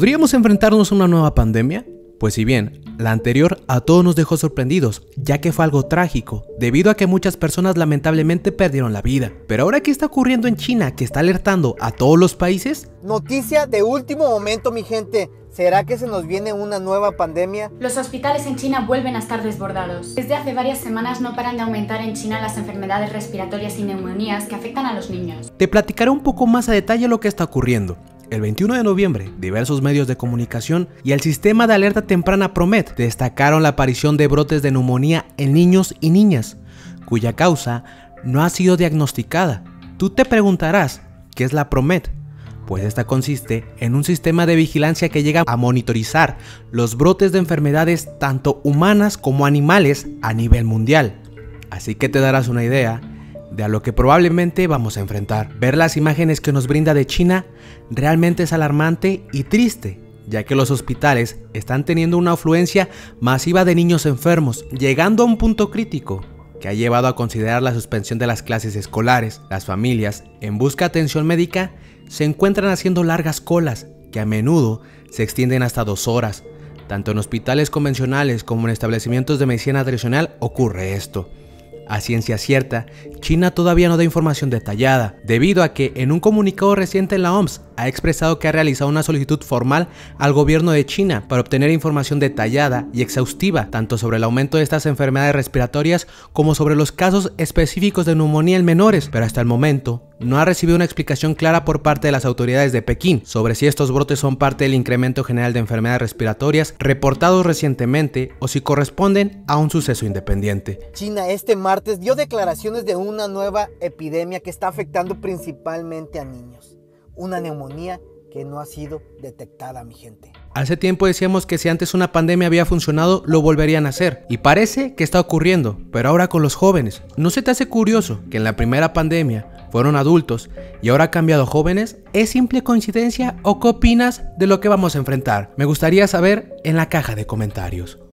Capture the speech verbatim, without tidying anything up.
¿Podríamos enfrentarnos a una nueva pandemia? Pues si bien la anterior a todos nos dejó sorprendidos, ya que fue algo trágico, debido a que muchas personas lamentablemente perdieron la vida. Pero ahora, ¿qué está ocurriendo en China que está alertando a todos los países? Noticia de último momento, mi gente. ¿Será que se nos viene una nueva pandemia? Los hospitales en China vuelven a estar desbordados. Desde hace varias semanas no paran de aumentar en China las enfermedades respiratorias y neumonías que afectan a los niños. Te platicaré un poco más a detalle lo que está ocurriendo. El veintiuno de noviembre, diversos medios de comunicación y el sistema de alerta temprana PROMED destacaron la aparición de brotes de neumonía en niños y niñas, cuya causa no ha sido diagnosticada. Tú te preguntarás, ¿qué es la PROMED? Pues esta consiste en un sistema de vigilancia que llega a monitorizar los brotes de enfermedades tanto humanas como animales a nivel mundial. Así que te darás una idea de a lo que probablemente vamos a enfrentar. Ver las imágenes que nos brinda de China realmente es alarmante y triste, ya que los hospitales están teniendo una afluencia masiva de niños enfermos, llegando a un punto crítico que ha llevado a considerar la suspensión de las clases escolares. Las familias, en busca de atención médica, se encuentran haciendo largas colas que a menudo se extienden hasta dos horas. Tanto en hospitales convencionales como en establecimientos de medicina tradicional ocurre esto. A ciencia cierta, China todavía no da información detallada, debido a que en un comunicado reciente la O M S ha expresado que ha realizado una solicitud formal al gobierno de China para obtener información detallada y exhaustiva tanto sobre el aumento de estas enfermedades respiratorias como sobre los casos específicos de neumonía en menores, pero hasta el momento no ha recibido una explicación clara por parte de las autoridades de Pekín sobre si estos brotes son parte del incremento general de enfermedades respiratorias reportados recientemente o si corresponden a un suceso independiente. China este martes dio declaraciones de una nueva epidemia que está afectando principalmente a niños. Una neumonía que no ha sido detectada, mi gente. Hace tiempo decíamos que si antes una pandemia había funcionado, lo volverían a hacer. Y parece que está ocurriendo, pero ahora con los jóvenes. ¿No se te hace curioso que en la primera pandemia fueron adultos y ahora ha cambiado a jóvenes? ¿Es simple coincidencia o qué opinas de lo que vamos a enfrentar? Me gustaría saber en la caja de comentarios.